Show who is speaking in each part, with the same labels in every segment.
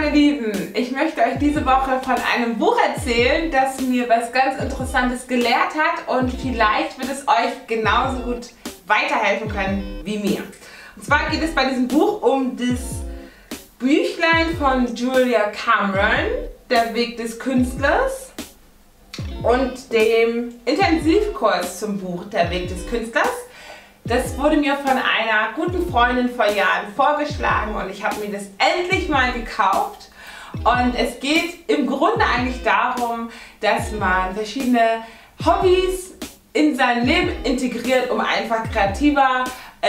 Speaker 1: meine Lieben, ich möchte euch diese Woche von einem Buch erzählen, das mir was ganz Interessantes gelehrt hat und vielleicht wird es euch genauso gut weiterhelfen können wie mir. Und zwar geht es bei diesem Buch um das Büchlein von Julia Cameron, Der Weg des Künstlers, und dem Intensivkurs zum Buch Der Weg des Künstlers. Das wurde mir von einer guten Freundin vor Jahren vorgeschlagen und ich habe mir das endlich mal gekauft. Und es geht im Grunde eigentlich darum, dass man verschiedene Hobbys in sein Leben integriert, um einfach kreativer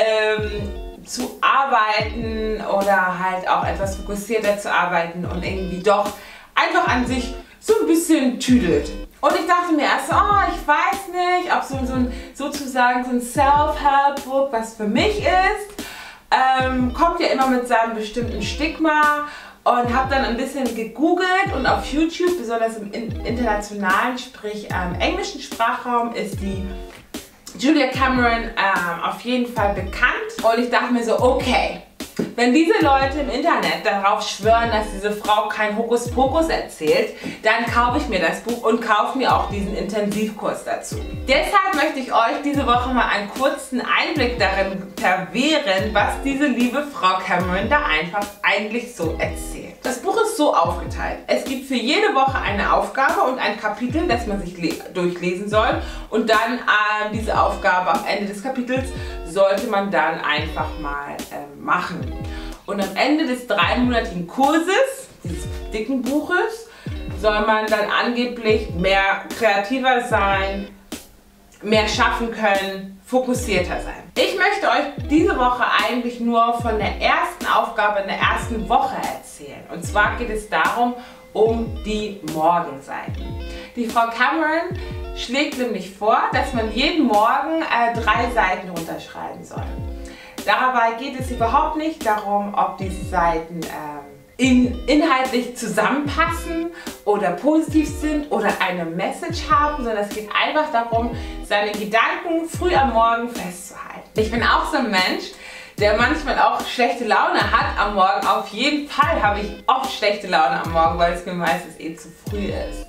Speaker 1: zu arbeiten oder halt auch etwas fokussierter zu arbeiten und irgendwie doch einfach an sich so ein bisschen tüdelt. Und ich dachte mir erst so, oh, ich weiß nicht, ob sozusagen so ein Self-Help-Book was für mich ist. Kommt ja immer mit seinem bestimmten Stigma und habe dann ein bisschen gegoogelt und auf YouTube, besonders im internationalen, sprich englischen Sprachraum, ist die Julia Cameron auf jeden Fall bekannt. Und ich dachte mir so, okay, wenn diese Leute im Internet darauf schwören, dass diese Frau kein Hokuspokus erzählt, dann kaufe ich mir das Buch und kaufe mir auch diesen Intensivkurs dazu. Deshalb möchte ich euch diese Woche mal einen kurzen Einblick darin verwehren, was diese liebe Frau Cameron da einfach eigentlich so erzählt. Das Buch ist so aufgeteilt. Es gibt für jede Woche eine Aufgabe und ein Kapitel, das man sich durchlesen soll. Und dann diese Aufgabe am Ende des Kapitels sollte man dann einfach mal machen. Und am Ende des 3-monatigen Kurses, dieses dicken Buches, soll man dann angeblich mehr kreativer sein, mehr schaffen können, fokussierter sein. Ich möchte euch diese Woche eigentlich nur von der ersten Aufgabe in der ersten Woche erzählen. Und zwar geht es darum, um die Morgenseiten. Die Frau Cameron schlägt nämlich vor, dass man jeden Morgen 3 Seiten runterschreiben soll. Dabei geht es überhaupt nicht darum, ob diese Seiten inhaltlich zusammenpassen oder positiv sind oder eine Message haben, sondern es geht einfach darum, seine Gedanken früh am Morgen festzuhalten. Ich bin auch so ein Mensch, der manchmal auch schlechte Laune hat am Morgen. Auf jeden Fall habe ich oft schlechte Laune am Morgen, weil es mir meistens zu früh ist.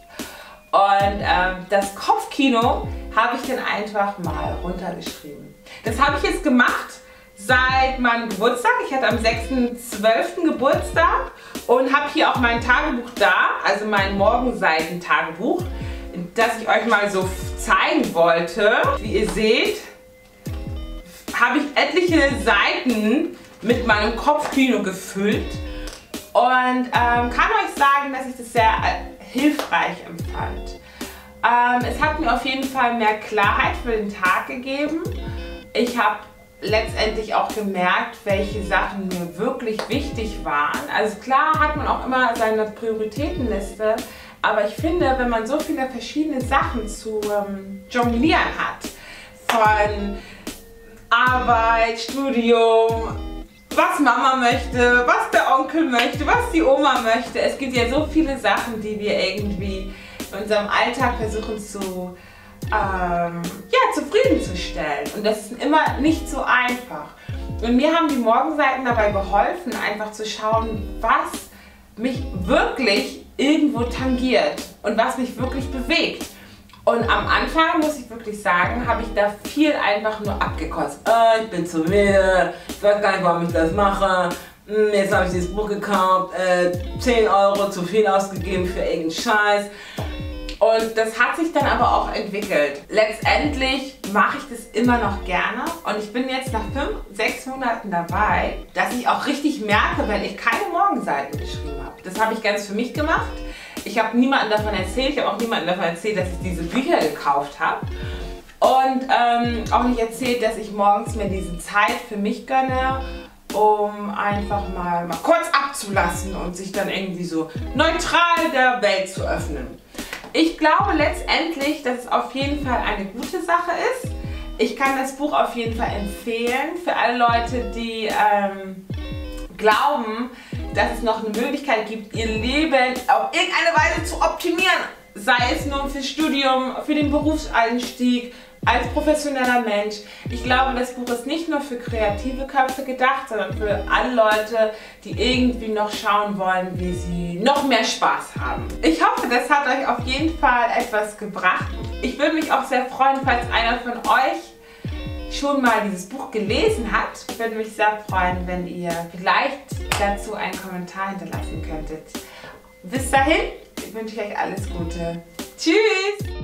Speaker 1: Und das Kopfkino habe ich dann einfach mal runtergeschrieben. Das habe ich jetzt gemacht seit meinem Geburtstag. Ich hatte am 6.12. Geburtstag und habe hier auch mein Tagebuch da, also mein Morgenseiten-Tagebuch, das ich euch mal so zeigen wollte. Wie ihr seht, habe ich etliche Seiten mit meinem Kopfkino gefüllt und kann euch sagen, dass ich das sehr hilfreich empfand. Es hat mir auf jeden Fall mehr Klarheit für den Tag gegeben. Ich habe letztendlich auch gemerkt, welche Sachen mir wirklich wichtig waren. Also klar hat man auch immer seine Prioritätenliste, aber ich finde, wenn man so viele verschiedene Sachen zu jonglieren hat, von Arbeit, Studium, was Mama möchte, was der Onkel möchte, was die Oma möchte. Es gibt ja so viele Sachen, die wir irgendwie in unserem Alltag versuchen zufriedenzustellen. Und das ist immer nicht so einfach. Und mir haben die Morgenseiten dabei geholfen, einfach zu schauen, was mich wirklich irgendwo tangiert und was mich wirklich bewegt. Und am Anfang, muss ich wirklich sagen, habe ich da viel einfach nur abgekostet. Ich bin zu müde, ich weiß gar nicht, warum ich das mache. Jetzt habe ich dieses Buch gekauft, 10 Euro zu viel ausgegeben für irgendeinen Scheiß. Und das hat sich dann aber auch entwickelt. Letztendlich mache ich das immer noch gerne und ich bin jetzt nach 5-6 Monaten dabei, dass ich auch richtig merke, wenn ich keine Morgenseiten geschrieben habe. Das habe ich ganz für mich gemacht. Ich habe niemandem davon erzählt, ich habe auch niemandem davon erzählt, dass ich diese Bücher gekauft habe. Und auch nicht erzählt, dass ich morgens mir diese Zeit für mich gönne, um einfach mal kurz abzulassen und sich dann irgendwie so neutral der Welt zu öffnen. Ich glaube letztendlich, dass es auf jeden Fall eine gute Sache ist. Ich kann das Buch auf jeden Fall empfehlen für alle Leute, die glauben, dass es noch eine Möglichkeit gibt, ihr Leben auf irgendeine Weise zu optimieren. Sei es nun fürs Studium, für den Berufseinstieg, als professioneller Mensch. Ich glaube, das Buch ist nicht nur für kreative Köpfe gedacht, sondern für alle Leute, die irgendwie noch schauen wollen, wie sie noch mehr Spaß haben. Ich hoffe, das hat euch auf jeden Fall etwas gebracht. Ich würde mich auch sehr freuen, falls einer von euch schon mal dieses Buch gelesen hat. Ich würde mich sehr freuen, wenn ihr vielleicht dazu einen Kommentar hinterlassen könntet. Bis dahin wünsche ich euch alles Gute. Tschüss!